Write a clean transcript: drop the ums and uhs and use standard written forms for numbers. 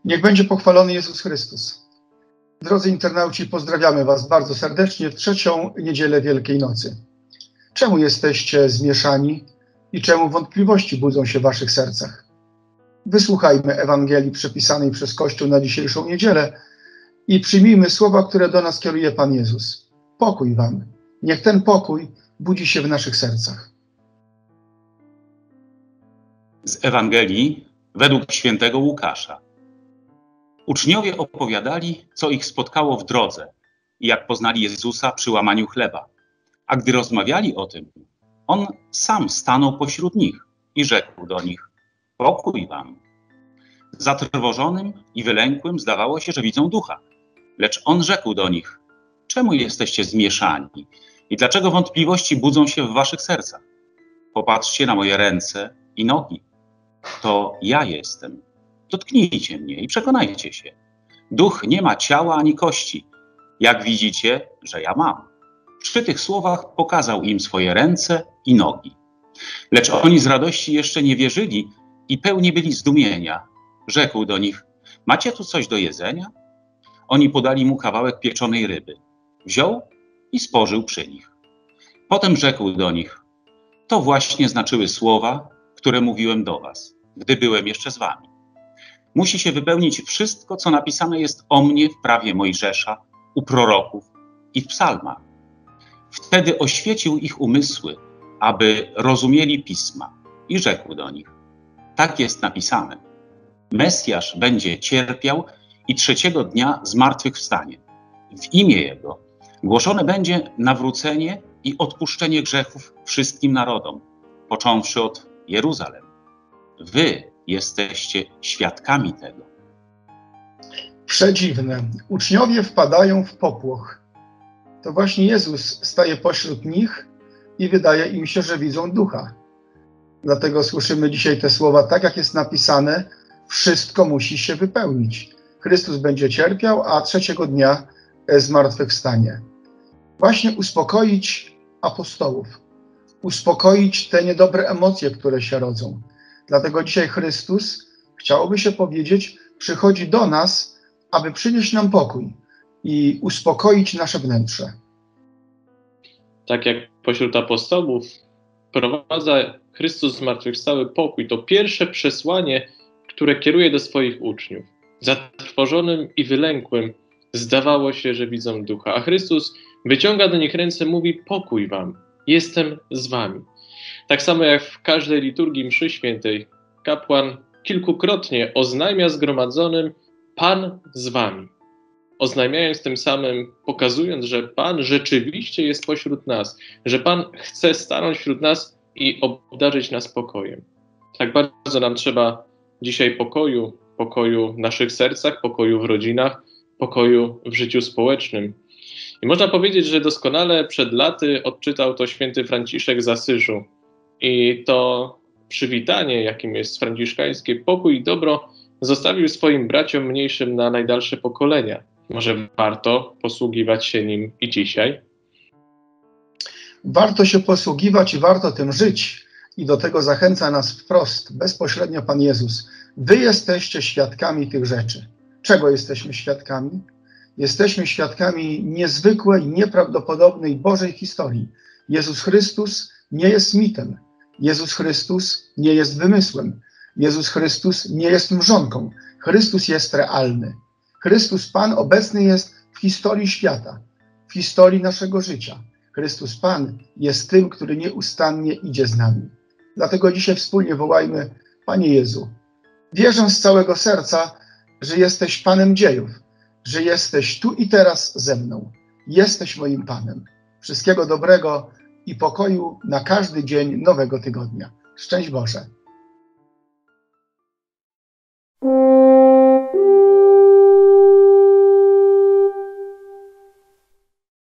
Niech będzie pochwalony Jezus Chrystus. Drodzy internauci, pozdrawiamy Was bardzo serdecznie w trzecią niedzielę Wielkiej Nocy. Czemu jesteście zmieszani i czemu wątpliwości budzą się w Waszych sercach? Wysłuchajmy Ewangelii przepisanej przez Kościół na dzisiejszą niedzielę i przyjmijmy słowa, które do nas kieruje Pan Jezus. Pokój Wam. Niech ten pokój budzi się w naszych sercach. Z Ewangelii według świętego Łukasza. Uczniowie opowiadali, co ich spotkało w drodze i jak poznali Jezusa przy łamaniu chleba. A gdy rozmawiali o tym, On sam stanął pośród nich i rzekł do nich: pokój wam. Zatrwożonym i wylękłym zdawało się, że widzą ducha. Lecz On rzekł do nich: czemu jesteście zmieszani i dlaczego wątpliwości budzą się w waszych sercach? Popatrzcie na moje ręce i nogi. To ja jestem. Dotknijcie mnie i przekonajcie się. Duch nie ma ciała ani kości. Jak widzicie, że ja mam. Przy tych słowach pokazał im swoje ręce i nogi. Lecz oni z radości jeszcze nie wierzyli i pełni byli zdumienia. Rzekł do nich: macie tu coś do jedzenia? Oni podali mu kawałek pieczonej ryby. Wziął i spożył przy nich. Potem rzekł do nich: to właśnie znaczyły słowa, które mówiłem do was, gdy byłem jeszcze z wami. Musi się wypełnić wszystko, co napisane jest o mnie w prawie Mojżesza, u proroków i w psalmach. Wtedy oświecił ich umysły, aby rozumieli pisma, i rzekł do nich: tak jest napisane. Mesjasz będzie cierpiał i trzeciego dnia zmartwychwstanie. W imię Jego głoszone będzie nawrócenie i odpuszczenie grzechów wszystkim narodom, począwszy od Jeruzalem. Wy jesteście świadkami tego. Przedziwne. Uczniowie wpadają w popłoch. To właśnie Jezus staje pośród nich i wydaje im się, że widzą ducha. Dlatego słyszymy dzisiaj te słowa, tak jak jest napisane, wszystko musi się wypełnić. Chrystus będzie cierpiał, a trzeciego dnia zmartwychwstanie. Właśnie uspokoić apostołów, uspokoić te niedobre emocje, które się rodzą. Dlatego dzisiaj Chrystus, chciałoby się powiedzieć, przychodzi do nas, aby przynieść nam pokój i uspokoić nasze wnętrze. Tak jak pośród apostołów wprowadza Chrystus zmartwychwstały pokój, to pierwsze przesłanie, które kieruje do swoich uczniów. Zatrwożonym i wylękłym zdawało się, że widzą ducha, a Chrystus wyciąga do nich ręce, mówi: pokój wam, jestem z wami. Tak samo jak w każdej liturgii mszy świętej, kapłan kilkukrotnie oznajmia zgromadzonym: Pan z wami. Oznajmiając tym samym, pokazując, że Pan rzeczywiście jest pośród nas, że Pan chce stanąć wśród nas i obdarzyć nas pokojem. Tak bardzo nam trzeba dzisiaj pokoju, pokoju w naszych sercach, pokoju w rodzinach, pokoju w życiu społecznym. I można powiedzieć, że doskonale przed laty odczytał to święty Franciszek z Asyżu. I to przywitanie, jakim jest franciszkańskie pokój i dobro, zostawił swoim braciom mniejszym na najdalsze pokolenia. Może warto posługiwać się nim i dzisiaj? Warto się posługiwać i warto tym żyć. I do tego zachęca nas wprost, bezpośrednio Pan Jezus. Wy jesteście świadkami tych rzeczy. Czego jesteśmy świadkami? Jesteśmy świadkami niezwykłej, nieprawdopodobnej Bożej historii. Jezus Chrystus nie jest mitem. Jezus Chrystus nie jest wymysłem. Jezus Chrystus nie jest mrzonką. Chrystus jest realny. Chrystus Pan obecny jest w historii świata, w historii naszego życia. Chrystus Pan jest tym, który nieustannie idzie z nami. Dlatego dzisiaj wspólnie wołajmy: Panie Jezu, wierzę z całego serca, że jesteś Panem dziejów, że jesteś tu i teraz ze mną. Jesteś moim Panem. Wszystkiego dobrego i pokoju na każdy dzień nowego tygodnia. Szczęść Boże.